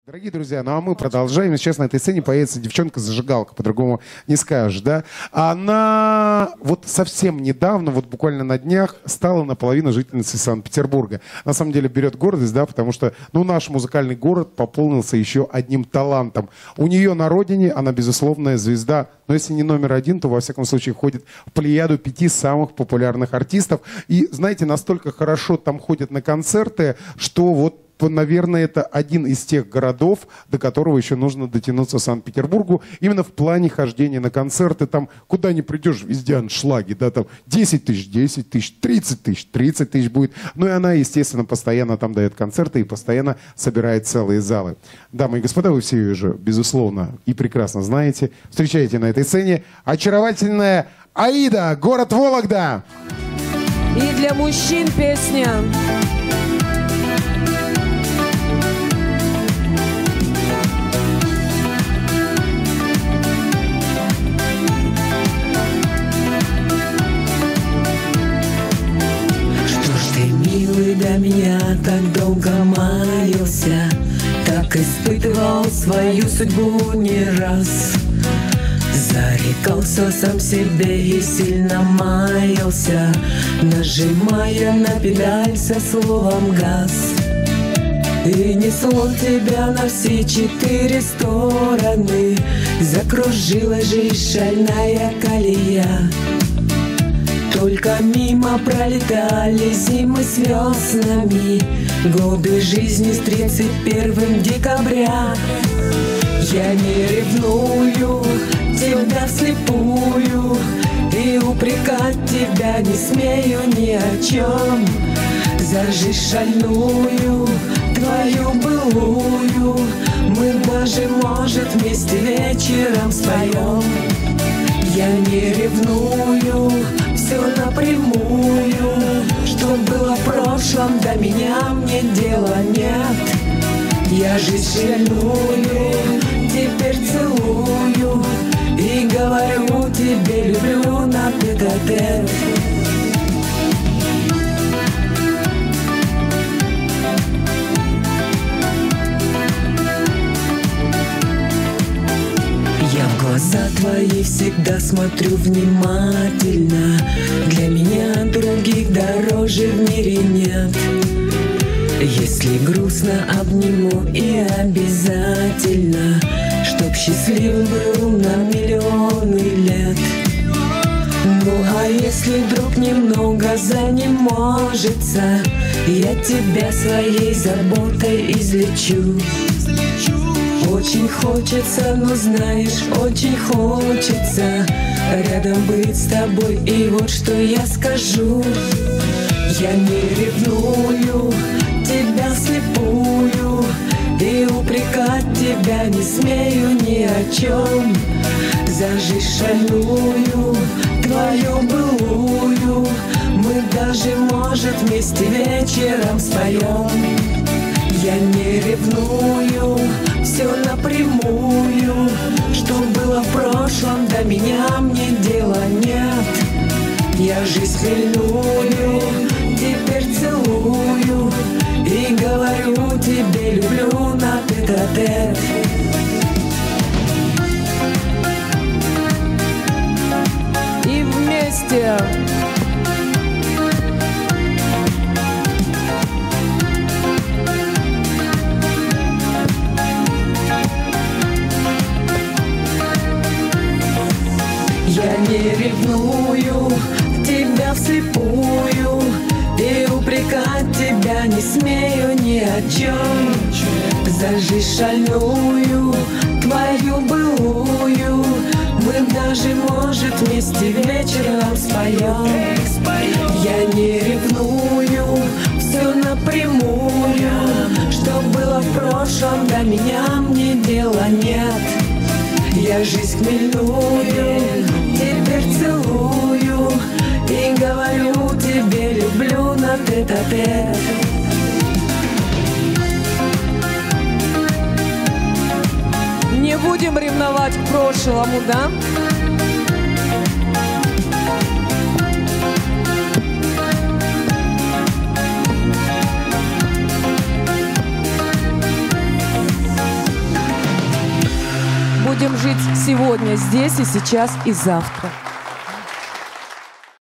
Дорогие друзья, ну а мы продолжаем. Сейчас на этой сцене появится девчонка-зажигалка, по-другому не скажешь, да? Она вот совсем недавно, вот буквально на днях, стала наполовину жительницей Санкт-Петербурга. На самом деле берет гордость, да, потому что, ну, наш музыкальный город пополнился еще одним талантом. У нее на родине она безусловная звезда, но если не номер один, то во всяком случае входит в плеяду 5 самых популярных артистов. И, знаете, настолько хорошо там ходят на концерты, что вот, наверное, это один из тех городов, до которого еще нужно дотянуться Санкт-Петербургу. Именно в плане хождения на концерты. Там, куда ни придешь, везде аншлаги. Да, там 10 тысяч, 10 тысяч, 30 тысяч, 30 тысяч будет. Ну и она, естественно, постоянно там дает концерты и постоянно собирает целые залы. Дамы и господа, вы все ее же, безусловно, и прекрасно знаете. Встречаете на этой сцене очаровательная Аида, город Вологда. И для мужчин песня. До меня так долго маялся, так испытывал свою судьбу не раз. Зарекался сам себе и сильно маялся, нажимая на педаль со словом «газ». И несло тебя на все 4 стороны, закружилась жизнь шальная колея. Только мимо пролетали зимы с веснами, годы жизни с 31 декабря. Я не ревную тебя вслепую и упрекать тебя не смею ни о чем. За жизнь шальную, твою былую, мы даже, может, вместе вечером споем. Я не ревную, все напрямую, что было в прошлом, до меня мне дела нет. Я жизнь шальную теперь целую и говорю тебе, люблю на тет-а-тет. Я в глаза твои всегда смотрю внимательно. Для меня других дороже в мире нет. Если грустно, обниму и обязательно, чтоб счастлив был на миллионы лет. Ну а если вдруг немного занеможется, я тебя своей заботой излечу. Очень хочется, но знаешь, очень хочется рядом быть с тобой, и вот что я скажу. Я не ревную тебя вслепую и упрекать тебя не смею ни о чем. За жизнь шальную, твою былую, мы даже, может, вместе вечером споем. Я не ревную, все напрямую, что было в прошлом, до меня мне дела нет. Я жизнь хмельную теперь целую и говорю тебе, люблю на тет-а-тет. И вместе. Я не ревную тебя вслепую и упрекать тебя не смею ни о чем. За жизнь шальную, твою былую, мы даже, может, вместе вечером споем. Я не ревную, все напрямую, что было в прошлом, до меня мне дела нет. Я жизнь хмельную теперь целую и говорю тебе, люблю на тет-а-тет. Не будем ревновать к прошлому, да? будем жить сегодня, здесь и сейчас и завтра.